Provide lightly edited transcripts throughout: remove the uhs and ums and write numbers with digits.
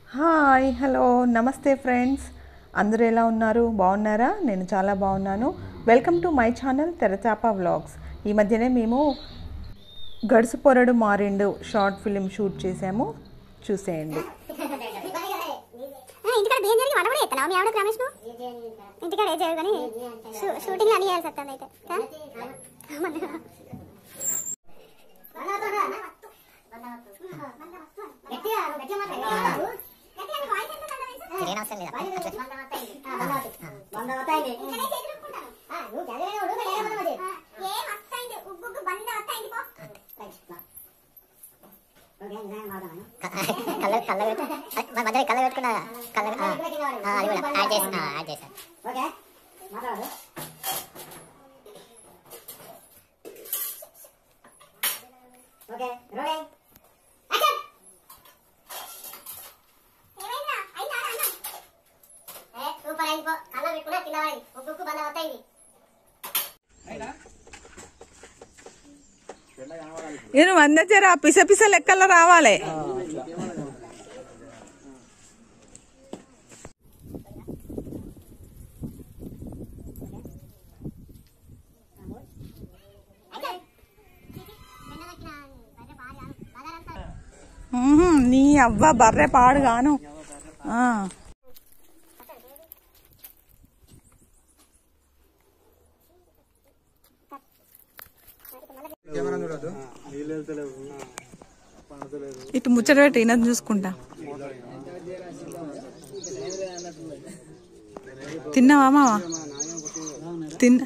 Hi hello నమస్తే friends, అందరూ ఎలా ఉన్నారు? బాగున్నారా? నేను చాలా బాగున్నాను. Welcome to my channel Terachapa vlogs. ఈ మధ్యనే మేము గడుసు పొరడు మారిండు షార్ట్ ఫిలిం షూట్ చేసాము, చూసేయండి. నేను వంద జర పిస పిస లెక్కల్లో రావాలి. నీ అవ్వ బర్రె పాడు గాను. ఇటు ముచ్చట పెట్టి ఈయన చూసుకుంటా. తిన్నావా మావా? తిన్నా.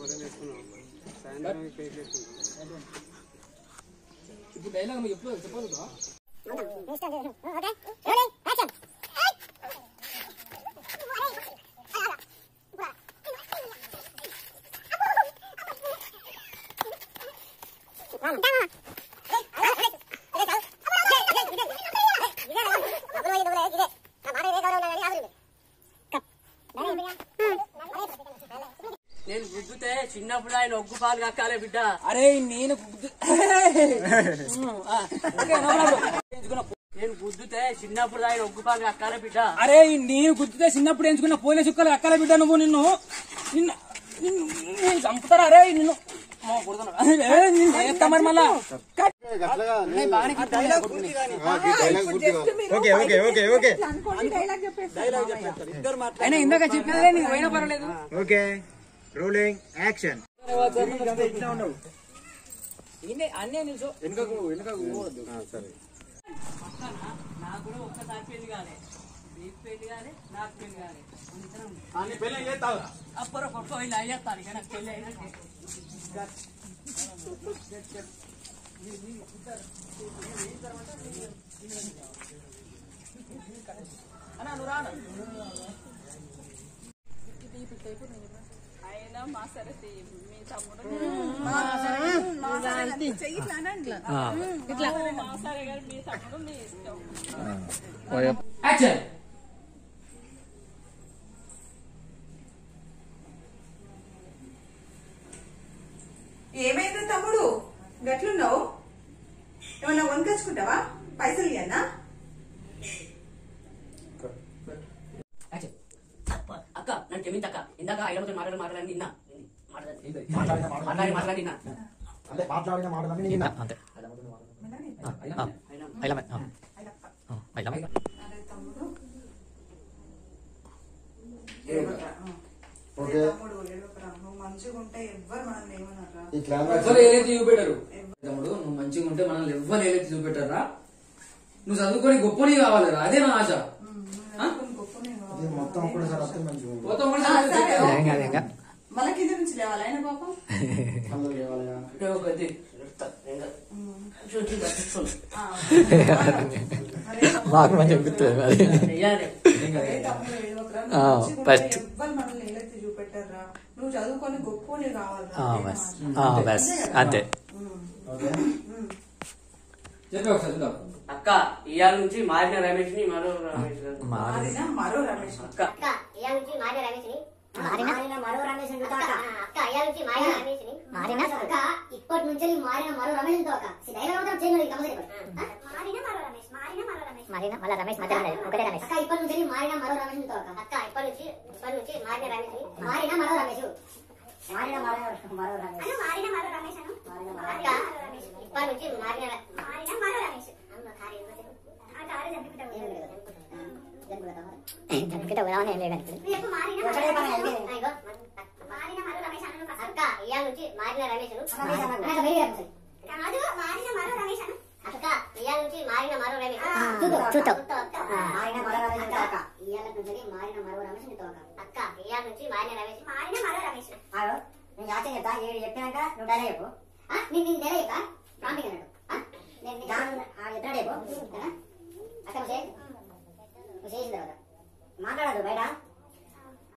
నేను గుద్దుతే చిన్నప్పుడు ఆయన ఒగ్గు పాలు కక్కాలే బిడ్డ. అరే నేను నేను గుద్దుతే చిన్నప్పుడు ఆయన ఒగ్గు పాలు కక్కాలే బిడ్డ. అరే నేను గుద్దుతే చిన్నప్పుడు ఎంచుకున్న పోలే చుక్కలు కక్కాలే బిడ్డ. నువ్వు నిన్ను నేను చంపుతారా? అరే నిన్ను మరి మళ్ళా అయినా ఇందాక చెప్పినదే నీకు పోయినా పర్వాలేదు. Okay, rolling action. అన్నీ నిల్చో. సరే, నాకు కూడా ఒక్కసారి పెళ్లి కాలే, నీకు పెళ్లి కాలే, నాకు పెళ్లి కాలే. అప్పుడు కొట్టుకో ఇలా అయ్యేస్తాను ఇక నాకు పెళ్లి అయినట్టే. మా సరస్వతి మీ తమ్ముడు మాసారే గారు మీ తమ్ముడు మీ ఇష్టం. ఏమైంది తమ్ముడు, గట్లున్నావు? ఏమన్నా వంకొచ్చుకుంటావా? పైసలు ఇయ్యన్నా? అక్క నన్ను క్షమించ అక్క. ఇందాక ఐలమ్మతో మాట్లాడి నిన్న మాట్లాడిన మాటలన్నీ అంతే. చూపెట్టారు తమ్ముడు. నువ్వు మంచిగా ఉంటే మనల్ని ఎవ్వరు ఏదైతే చూపెట్టారా? నువ్వు చదువుకొని గొప్పని కావాలరా, అదే నా ఆశ. మొత్తం మళ్ళీ కింద నుంచి లేవాలి ఆయన పాపం. మాకు మంచిగా గుర్తుంది. మనల్ని ఏదైతే చూపెట్టారా? నువ్వు చదువుకొని గొప్పని కావాలి, అంతే. అక్క ఇవాళ నుంచి మారిన రమేష్ ని మరో రమేష్ రమేష్ అక్క ఇవాళ నుంచి మారిన రమేష్ ని మరో రమేష్ అక్క ఇవాళ నుంచి మారిన రమేష్ ని అక్క ఇప్పటి నుంచి మారిన మరో రమేష్ తో అక్క మారిన మరో రమేష్ మారిన మళ్ళీ రమేష్ మధ్యలో ఉన్నది ఒకటే రమేష్ అక్క ఇప్పటి నుంచి మారిన మరో రమేష్ నీతో అక్క ఇప్పటి నుంచి మారిన రమేష్ మారిన మరో రమేష్ మారిన మరో రమేష్ మారిన మరో రమేష్ అను అక్క ఇప్పటి నుంచి మారిన మరో రమేష్ అన్న కారు ఆ కారు జంపిటావు జంపిటావు రావనే లేదు రేపు మారిన మరో రమేష్ అను అక్క ఇయాల నుంచి మారిన రమేష్ అను కాదు మారిన మరో రమేష్ అను అక్క ఇయాల నుంచి మారిన మరో రమేష్ చూద్దాం మారిన మరో రమేష్ అక్క ఇయాల నుంచి మారిన మరో రమేష్ నీతో అక్క ఇయాల నుంచి మారిన రమేష్ మారిన మరో రమేష్ ఆగో నేను యాచన చెప్తా ఏడు చెప్పినాక నువ్వు డైలీ చెప్పు నేను డైలీ చెప్తా ప్రాంపింగ్ అన్నాడు నేను ఎట్లా చెప్పు అక్క నువ్వు చేసిన తర్వాత మాట్లాడదు బయట